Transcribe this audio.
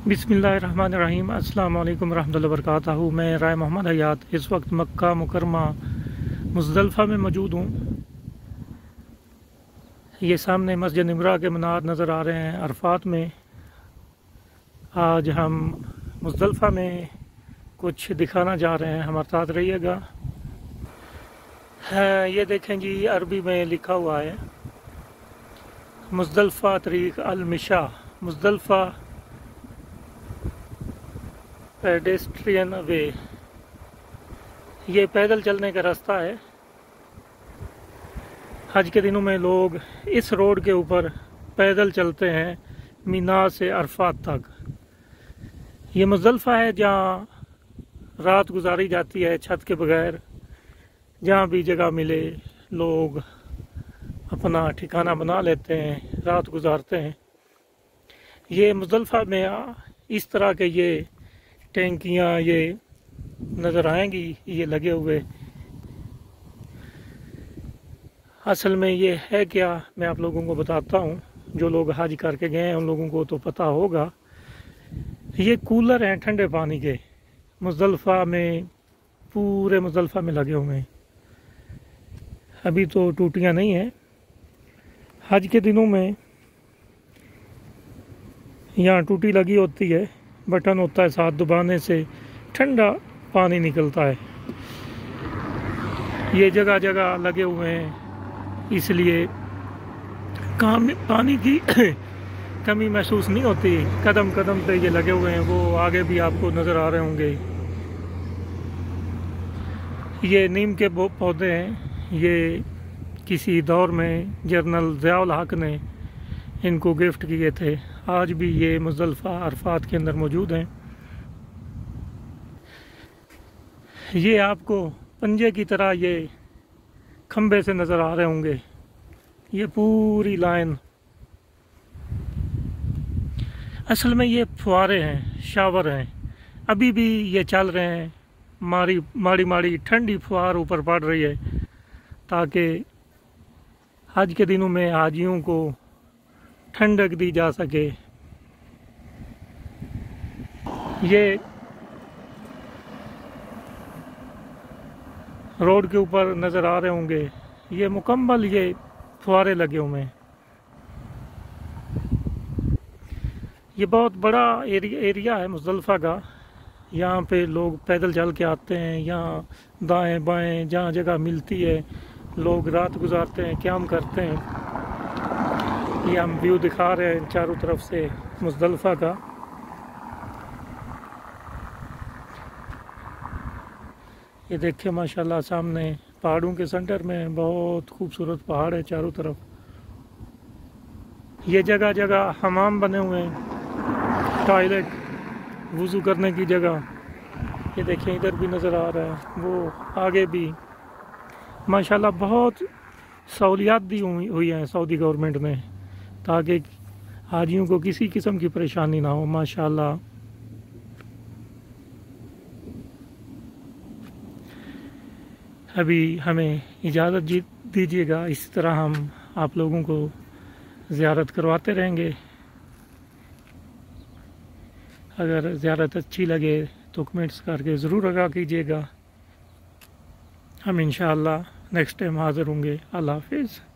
बिस्मिल्लाहिर्रहमानिर्रहीम। अस्सलाम वालेकुम रहमतुल्लाहि व बरकातहू। मैं राय मोहम्मद हयात इस वक्त मक्का मुकरमा मुज़दलिफ़ा में मौजूद हूँ। ये सामने मस्जिद निमरा के मीनार नज़र आ रहे हैं अरफात में। आज हम मुज़दलिफ़ा में कुछ दिखाना जा रहे हैं, हमारे साथ रहिएगा। ये देखें जी, अरबी में लिखा हुआ है मुज़दलिफ़ा तरीक़ अल-मिशा। मुज़दलिफ़ा पेडेस्ट्रियन वे, ये पैदल चलने का रास्ता है। हज के दिनों में लोग इस रोड के ऊपर पैदल चलते हैं मीना से अरफात तक। ये मुज़दलिफ़ा है जहाँ रात गुजारी जाती है छत के बगैर। जहाँ भी जगह मिले लोग अपना ठिकाना बना लेते हैं, रात गुजारते हैं। ये मुज़दलिफ़ा में इस तरह के ये टैंकियाँ ये नज़र आएंगी, ये लगे हुए। असल में ये है क्या, मैं आप लोगों को बताता हूँ। जो लोग हज करके गए हैं उन लोगों को तो पता होगा। ये कूलर हैं ठंडे पानी के, मुज़दलिफ़ा में, पूरे मुज़दलिफ़ा में लगे हुए हैं। अभी तो टूटियाँ नहीं हैं। हज के दिनों में यहाँ टूटी लगी होती है, बटन होता है, साथ दबाने से ठंडा पानी निकलता है। ये जगह जगह लगे हुए हैं, इसलिए पानी की कमी महसूस नहीं होती। कदम कदम पे ये लगे हुए हैं। वो आगे भी आपको नज़र आ रहे होंगे। ये नीम के पौधे हैं। ये किसी दौर में जनरल ज़ियाउल हक ने इनको गिफ्ट किए थे। आज भी ये मुज़दलिफ़ा अरफात के अंदर मौजूद हैं। ये आपको पंजे की तरह ये खंबे से नज़र आ रहे होंगे। ये पूरी लाइन, असल में ये फुहारे हैं, शावर हैं। अभी भी ये चल रहे हैं। माड़ी माड़ी ठंडी फुहार ऊपर पड़ रही है, ताकि हज के दिनों में हाजियों को ठंडक दी जा सके। ये रोड के ऊपर नज़र आ रहे होंगे, ये मुकम्मल ये फुहारे लगे हुए हैं। ये बहुत बड़ा एरिया है मुज़दलिफ़ा का। यहाँ पे लोग पैदल चल के आते हैं। यहाँ दाएं बाएं जहाँ जगह मिलती है लोग रात गुजारते हैं, क़याम करते हैं। ये हम व्यू दिखा रहे हैं चारों तरफ से मुज़दलिफ़ा का। ये देखिए माशाल्लाह, सामने पहाड़ों के सेंटर में बहुत खूबसूरत पहाड़ है चारों तरफ। ये जगह जगह हमाम बने हुए हैं, टॉयलेट, वज़ू करने की जगह। ये देखिए इधर भी नज़र आ रहा है, वो आगे भी। माशाल्लाह बहुत सहूलियात दी हुई हैं सऊदी गवर्नमेंट ने, ताकि हाजियों को किसी किस्म की परेशानी ना हो। माशाल्लाह। अभी हमें इजाज़त दीजिएगा, इस तरह हम आप लोगों को ज़ियारत करवाते रहेंगे। अगर ज़ियारत अच्छी लगे तो कमेंट्स करके ज़रूर आगाह कीजिएगा। हम इंशाअल्लाह नेक्स्ट टाइम हाज़िर होंगे। अल्लाह हाफ़िज़।